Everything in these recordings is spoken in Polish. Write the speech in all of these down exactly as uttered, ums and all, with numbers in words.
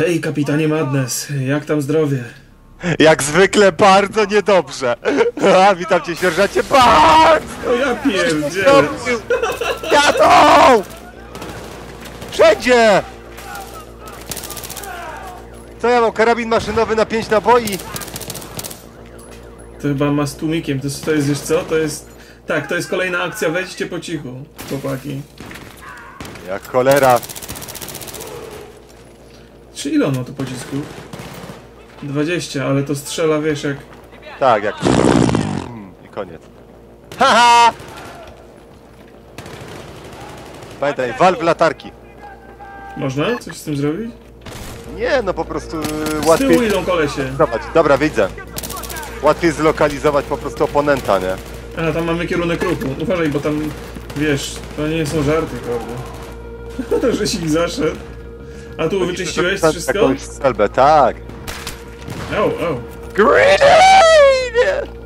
Hej, kapitanie Madness, jak tam zdrowie? Jak zwykle bardzo niedobrze. A, witam cię, sierżancie Barnes! O ja pierdzielę. Jadą! Wszędzie! Co ja mam? Karabin maszynowy na pięć naboi? To chyba ma z tłumikiem, to, to jest, wiesz co? To jest... Tak, to jest kolejna akcja, wejdźcie po cichu, chłopaki. Jak cholera. Czy ile on ma tu pocisków? dwadzieścia, ale to strzela, wiesz, jak... Tak, jak... Hmm, i koniec. Haha! Pamiętaj, wal w latarki. Można coś z tym zrobić? Nie, no po prostu Z łatwiej... tyłu idą kolesie. Zobacz, dobra, widzę. Łatwiej zlokalizować po prostu oponenta, nie? A, tam mamy kierunek ruchu. Uważaj, bo tam, wiesz, to nie są żarty, kurde. Żeś ich zaszedł. A tu wyczyściłeś wszystko? Jakąś strzelbę, tak. Au, au. Grenade!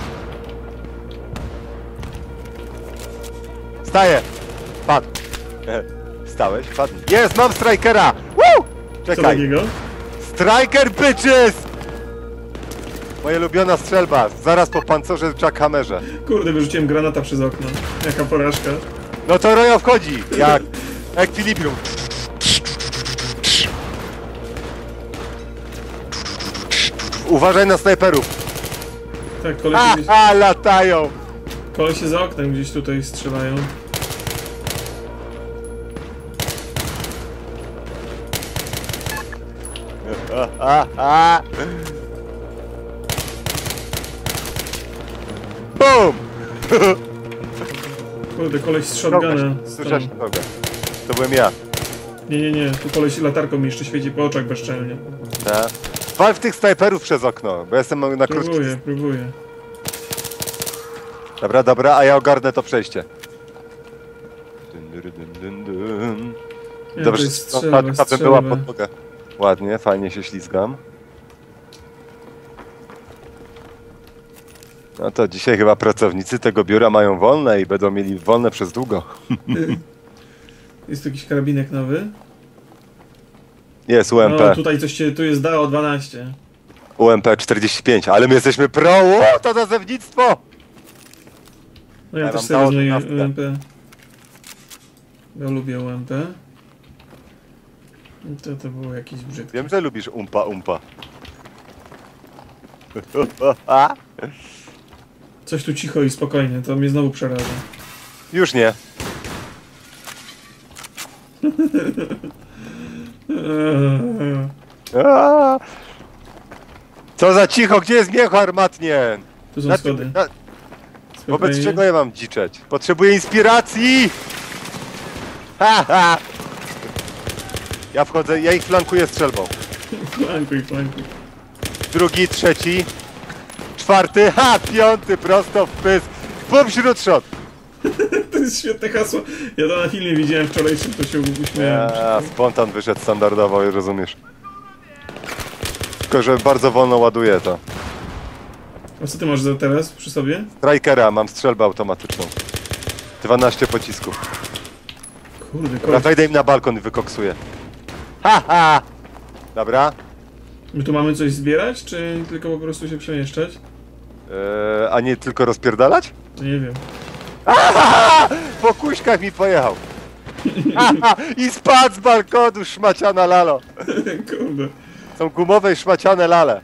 Staję! Padł. Stałeś? Padł. Jest, mam strikera! Woo! Co Czekaj. takiego? Striker bitches! Moja ulubiona strzelba. Zaraz po pancerze jackhammerze. Kurde, wyrzuciłem granata przez okno. Jaka porażka. No to Rojo wchodzi. Jak ekwilibrium. Uważaj na snajperów. Tak, kolesi gdzieś... A, latają. Kolesie za oknem gdzieś tutaj strzelają. A, a. Bum! Kurde, koleś z shotguna. Słyszałeś nogę. To byłem ja. Nie, nie, nie, tu koleś latarką mi jeszcze świeci po oczach bezczelnie. Tak. Wal w tych snajperów przez okno, bo jestem na krótkim... Próbuję, próbuję. Dobra, dobra, a ja ogarnę to przejście. Dun, dun, dun, dun, dun. Nie, Dobrze, to jest no, strzelba, ta, ta by strzelba. była podłoga. Ładnie, fajnie się ślizgam. No to dzisiaj chyba pracownicy tego biura mają wolne i będą mieli wolne przez długo. Jest tu jakiś karabinek nowy? Jest U M P. No, tutaj coś się, tu jest D A O dwanaście. U M P czterdzieści pięć, ale my jesteśmy pro! O, to nazewnictwo! No ja, Ja też mam sobie D A O wezmę dwanaście. U M P. Ja lubię U M P. To to było jakieś brzydkie. Wiem, że lubisz umpa umpa. Coś tu cicho i spokojnie, to mnie znowu przeraża. Już nie. A! Co za cicho, gdzie jest miech armatnie? Tu są Na schody. tym- na- Wobec Spokojnie. czego ja mam dziczeć? Potrzebuję inspiracji! Ha, ha. Ja wchodzę, ja ich flankuję strzelbą. Flankuj, flankuj. Drugi, trzeci, czwarty, ha, piąty, prosto w pysk. Bum, śródshot! To jest świetne hasło. Ja to na filmie widziałem wczorajszym, to się uśmiałem. A, spontan wyszedł standardowo, rozumiesz. Tylko, że bardzo wolno ładuje to. A co ty masz za teraz przy sobie? Strikera, mam strzelbę automatyczną. dwanaście pocisków. Kurde, Dobra, koleś. wejdę im na balkon i wykoksuję. Ha, ha! Dobra. My tu mamy coś zbierać, czy tylko po prostu się przemieszczać? Eee, a nie tylko rozpierdalać? To nie wiem. Aha! Po kuśkach mi pojechał. Aha! I spadł z balkonu, szmaciana lalo. Kurde. Są gumowe i szmaciane lale.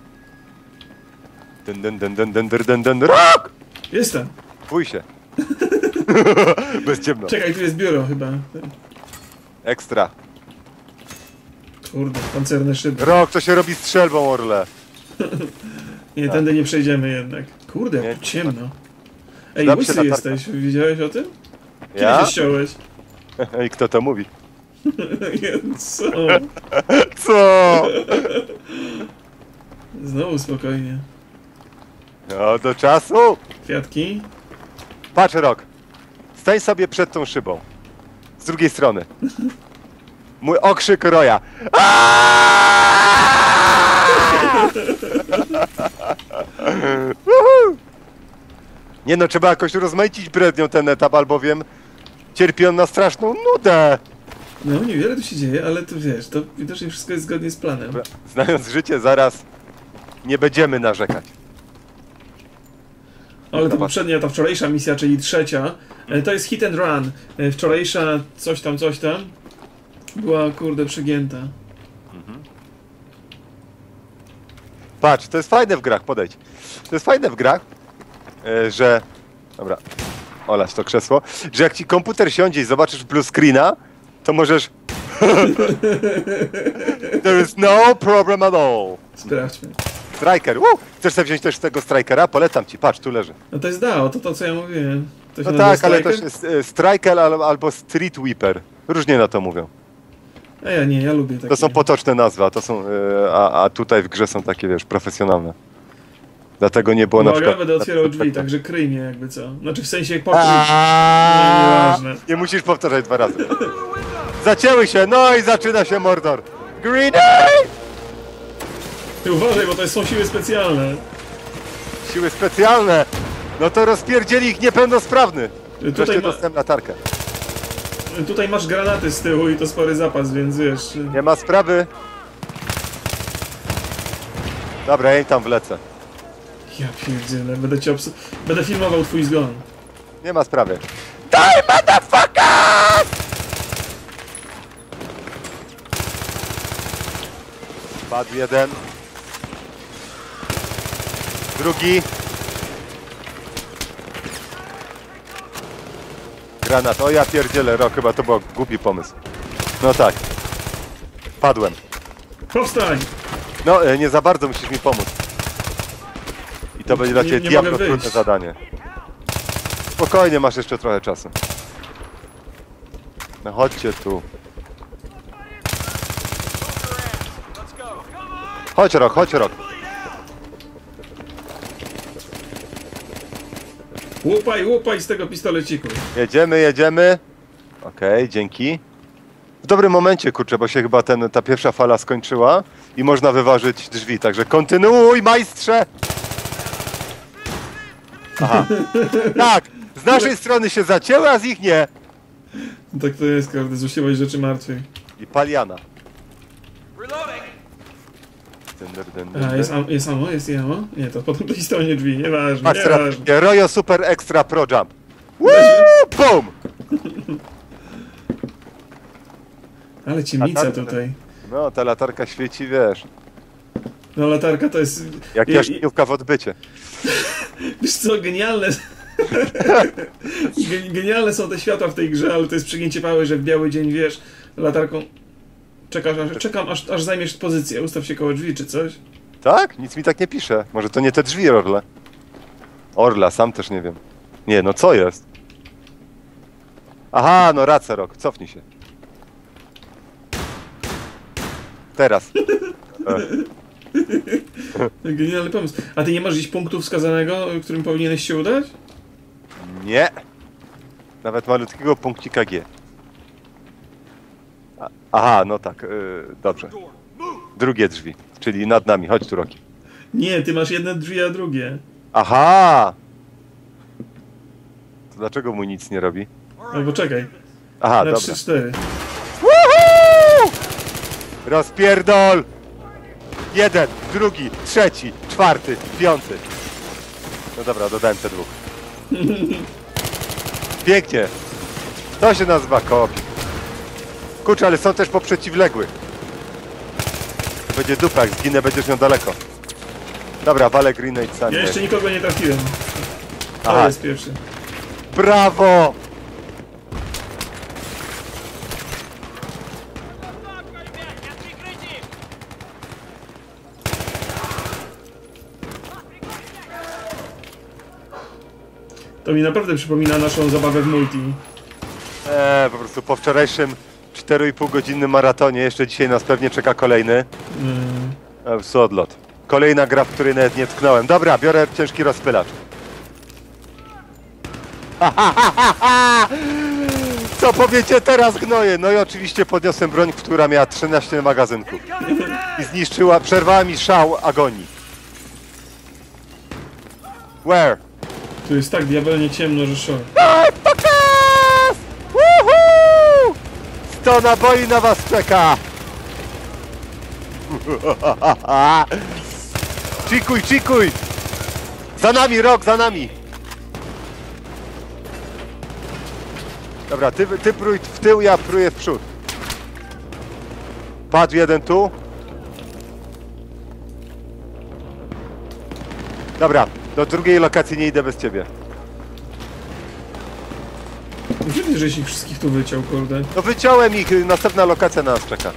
Dun, dun, dun, dun, dun, dun, dun, dun. Rok! Jestem. Bój się. Bez ciemno. Czekaj, tu jest biuro chyba. Ekstra. Kurde, pancerne szyby. Rok, to się robi strzelbą, Orle. Nie, tędy nie przejdziemy jednak. Kurde, Nie. jak tu ciemno. Ej, Znam się łysy latarka. jesteś, widziałeś o tym? Kiedy Ja? się ściąłeś? I kto to mówi? Co? Co? Znowu spokojnie. No, do czasu. Kwiatki? Patrz, Rok. Stań sobie przed tą szybą. Z drugiej strony. Mój okrzyk Roja. Nie no, trzeba jakoś rozmaicić brednią ten etap, albowiem cierpi on na straszną nudę. No, niewiele tu się dzieje, ale to wiesz, to widocznie wszystko jest zgodnie z planem. Znając życie, zaraz nie będziemy narzekać. Ale ta poprzednia, ta wczorajsza misja, czyli trzecia, to jest hit and run. Wczorajsza coś tam, coś tam była, kurde, przegięta. Mhm. Patrz, to jest fajne w grach, podejdź. To jest fajne w grach, że... Dobra, olać to krzesło. Że jak ci komputer siądzie i zobaczysz blue screena, to możesz... There is no problem at all. Sprawdźmy. Striker, Woo! Chcesz sobie wziąć też tego Strikera? Polecam ci, patrz, tu leży. No to jest D A O, to to co ja mówiłem. To się No nazywa tak, ale Striker? też jest e, Striker al- albo Street Whipper. Różnie na to mówią. A ja nie, ja lubię takie. To są potoczne nazwy, a to są, e, a, a tutaj w grze są takie, wiesz, profesjonalne. Dlatego nie było na Uwaga, przykład... będę otwierał drzwi, także kryj mnie jakby co. Znaczy w sensie jak pokój. Nie, nieważne. Nie musisz powtarzać dwa razy. Zacięły się, no i zaczyna się Mordor. Grenade! Ty uważaj, bo to są siły specjalne. Siły specjalne. No to rozpierdzieli ich niepełnosprawny. Tutaj, Wreszcie ma, dostałem latarkę. tutaj masz granaty z tyłu i to spory zapas, więc wiesz. Nie ma sprawy. Dobra, ja im tam wlecę. Ja pierdzielę, będę cię obs... Będę filmował twój zgon. Nie ma sprawy. Die, motherfucker! Padł jeden. Drugi. Granat. O ja pierdzielę, Rok, chyba to był głupi pomysł. No tak. Padłem. Powstań! No, e, nie za bardzo musisz mi pomóc. I to będzie dla Nie- ciebie nie diablo mogę trudne wyjść. zadanie. Spokojnie, masz jeszcze trochę czasu. No chodźcie tu. Chodź, Rok, chodź, Rok. Łupaj, łupaj z tego pistoleciku. Jedziemy, jedziemy. Okej, dzięki. W dobrym momencie, kurczę, bo się chyba ten, ta pierwsza fala skończyła i można wyważyć drzwi, także kontynuuj, majstrze! Aha. Tak, z naszej strony się zacięły, a z ich nie. Tak to jest, kurde, złośliwość rzeczy martwej. I paliana. A, jest, am jest ammo? Jest ammo? Nie, to potem tej stronie drzwi, nieważne, Patrz teraz, nieważne. Royo Super Extra Pro Jump. Woo! Boom! Ale ciemnica A tak- tutaj. No, ta latarka świeci, wiesz, No latarka to jest... jak I- jaśniówka w odbycie. Wiesz co, genialne... Ge- Genialne są te światła w tej grze, ale to jest przegięcie pały, że w biały dzień, wiesz, latarką... Czekasz, aż, czekam, aż, aż zajmiesz pozycję, ustaw się koło drzwi czy coś. Tak? Nic mi tak nie pisze. Może to nie te drzwi, Orle? Orla, sam też nie wiem. Nie, no co jest? Aha, no racja, Rok, cofnij się. Teraz. E, Genialny pomysł. A ty nie masz gdzieś punktu wskazanego, którym powinieneś się udać? nie. Nawet malutkiego punkcika G. A, aha, no tak, yy, dobrze. Drugie drzwi, czyli nad nami. Chodź tu, Roki. Nie, ty masz jedne drzwi, a drugie. Aha! To dlaczego mu nic nie robi? Albo czekaj, Aha, na dobra. trzy cztery. Woohoo! Rozpierdol! Jeden, drugi, trzeci, czwarty, piąty. No dobra, dodałem te dwóch. Pięknie. To się nazywa koop. Kurczę, ale są też po przeciwległych. To będzie dupa, jak zginę, będziesz miał daleko. Dobra, walę grenade sam. Ja jeszcze nikogo nie trafiłem. To Aha. jest pierwszy. Brawo! To mi naprawdę przypomina naszą zabawę w multi. Eee, po prostu po wczorajszym cztery i pół godzinnym maratonie, jeszcze dzisiaj nas pewnie czeka kolejny. Yy, E, w odlot. Kolejna gra, w której nawet nie tknąłem. Dobra, biorę ciężki rozpylacz. Co powiecie teraz, gnoje? No i oczywiście podniosłem broń, która miała trzynaście magazynków. I zniszczyła, przerwała mi szał agonii. Where? tu jest tak diabelnie ciemno, że szok. Sto Dużo naboi na was czeka! Cikuj, cikuj! Za nami, Rok, za nami! Dobra, ty, ty prój w tył, ja próję w przód. Padł jeden tu. Dobra, do drugiej lokacji nie idę bez ciebie. Wiesz, żeś ich wszystkich tu wyciął, kurde. No wyciąłem ich, następna lokacja na nas czeka.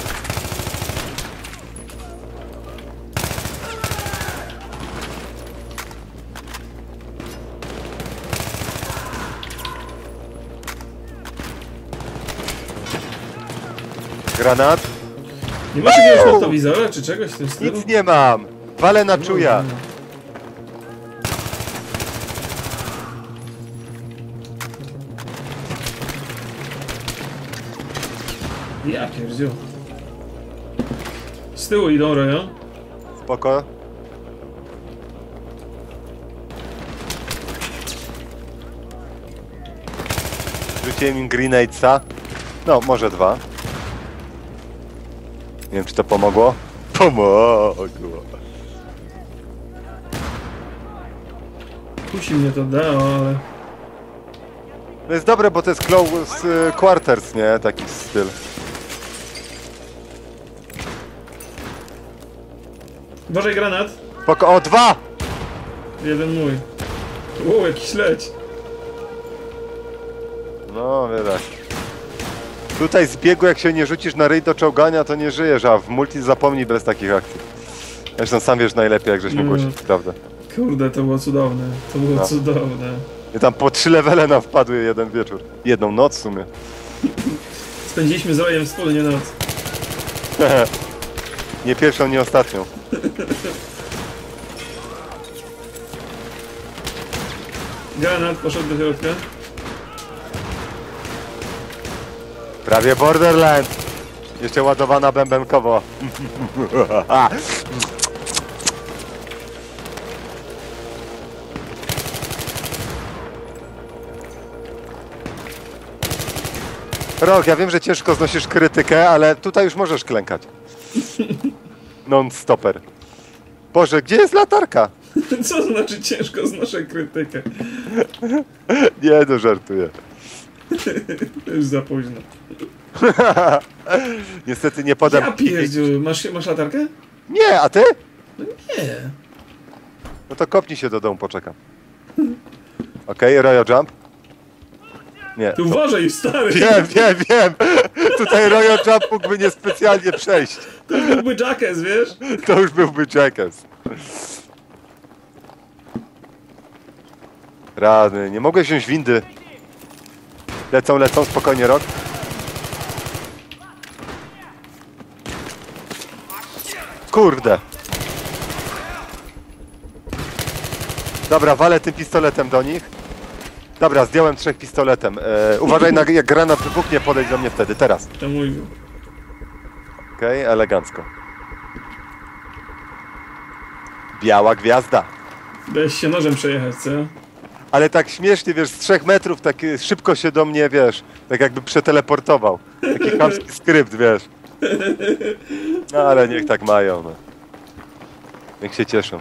Granat. Nie masz jakiegoś noktowizora czy czegoś w tym stylu? Nic nie mam. Walę na czuja. Ja pierdziu. Z tyłu idą, Rojo. Spoko. Rzuciłem im grenadesa. No, może dwa. Nie wiem, czy to pomogło. Pomogło. Kusi mnie to dało, ale... To jest dobre, bo to jest close y, quarters, nie? Taki styl. Uważaj, granat. Spoko. O, dwa! Jeden mój. Wow, jakiś leć. No, widać. Tutaj z biegu, jak się nie rzucisz na ryj do czołgania, to nie żyjesz, a w multi zapomnij bez takich akcji. Zresztą sam wiesz najlepiej, jak żeśmy Mm. głosili, prawda? Kurde, to było cudowne. To było No. cudowne. I tam po trzy levele nam wpadły jeden wieczór. Jedną noc w sumie. Spędziliśmy z Rojem wspólnie noc. Nie pierwszą, nie ostatnią. Granat poszedł do środka. Prawie Borderland. Jeszcze ładowana bębenkowo. Rok, ja wiem, że ciężko znosisz krytykę, ale tutaj już możesz klękać. Non-stopper. Boże, gdzie jest latarka? Co znaczy ciężko znoszę krytykę? Nie, no żartuję. To już za późno. Niestety nie podam... Ja pierdziu, masz, masz latarkę? Nie, a ty? No nie. No to kopnij się do domu, poczekam. Okej, okay, Royal Jump. Nie. Ty uważaj, stary! Wiem, wiem, wiem! Tutaj Royal Jump mógłby niespecjalnie przejść. To już byłby Jackass, wiesz? To już byłby Jackass. Rany, nie mogę wziąć windy. Lecą, lecą, spokojnie, Rok. Kurde. Dobra, walę tym pistoletem do nich. Dobra, zdjąłem trzech pistoletem. E, uważaj, na, jak granat wybuchnie, podejdź do mnie wtedy, teraz. To mój. Okej, okay, elegancko. Biała gwiazda. Dałeś się nożem przejechać, co? Ale tak śmiesznie, wiesz, z trzech metrów tak szybko się do mnie, wiesz, tak jakby przeteleportował. Taki chamski skrypt, wiesz. No ale niech tak mają, no. Niech się cieszą.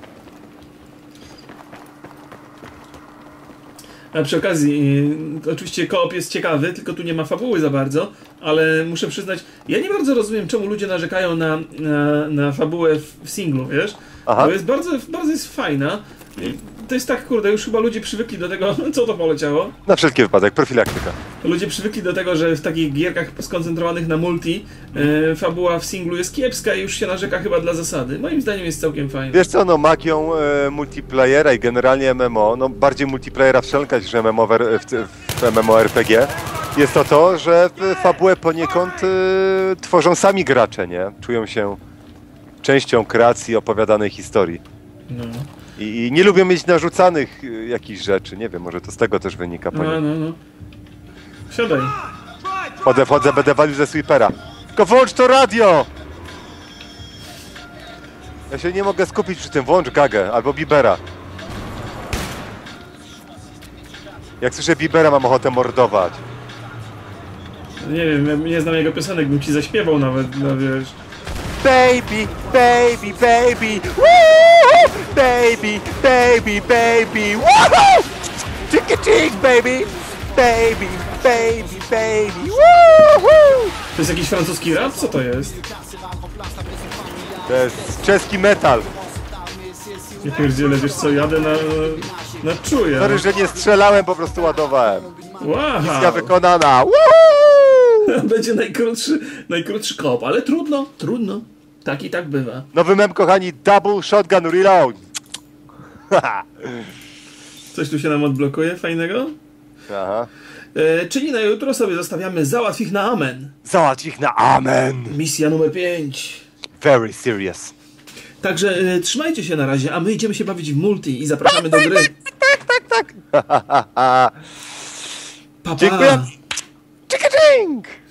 A przy okazji, yy, oczywiście koop jest ciekawy, tylko tu nie ma fabuły za bardzo, ale muszę przyznać, ja nie bardzo rozumiem, czemu ludzie narzekają na, na, na fabułę w, w singlu, wiesz? Aha. Bo jest bardzo, bardzo jest fajna. To jest tak, kurde, już chyba ludzie przywykli do tego, co to poleciało? Na wszelki wypadek, profilaktyka. Ludzie przywykli do tego, że w takich gierkach skoncentrowanych na multi e, fabuła w singlu jest kiepska i już się narzeka chyba dla zasady. Moim zdaniem jest całkiem fajna. Wiesz co, no magią e, multiplayera i generalnie M M O, no bardziej multiplayera wszelkać niż M M O w, w, w M M O R P G, jest to to, że fabułę poniekąd e, tworzą sami gracze, nie? Czują się częścią kreacji opowiadanej historii. No. I, I nie lubią mieć narzucanych y, jakichś rzeczy, nie wiem, może to z tego też wynika. No, no, no. Siadaj. Wchodzę, wchodzę, będę walił ze sweepera. Tylko włącz to radio! Ja się nie mogę skupić przy tym, włącz Gagę albo Bibera. Jak słyszę Bibera, mam ochotę mordować. Nie wiem, ja nie znam jego piosenek, bym ci zaśpiewał nawet, no wiesz. Baby, baby, baby, woo! Baby, baby, baby, woo! Chicka chick, baby, baby, baby, baby, woo! To jest jakiś francuski rap? Co to jest? To jest czeski metal. Nie pierdzielę, wiesz co, jadę na... na czuję. Sorry, że nie strzelałem, po prostu ładowałem. Misja Wow. wykonana. Woo! Będzie najkrótszy, najkrótszy kop, ale trudno, trudno. Tak i tak bywa. Nowy mem, kochani, double shotgun reload. Coś tu się nam odblokuje fajnego? Aha. E, czyli na jutro sobie zostawiamy załatw ich na amen. Załatw ich na amen. Misja numer pięć. Very serious. Także e, trzymajcie się na razie, a my idziemy się bawić w multi i zapraszamy do gry. Tak, tak, tak. Pa, pa. Dziękuję. Chicka ching.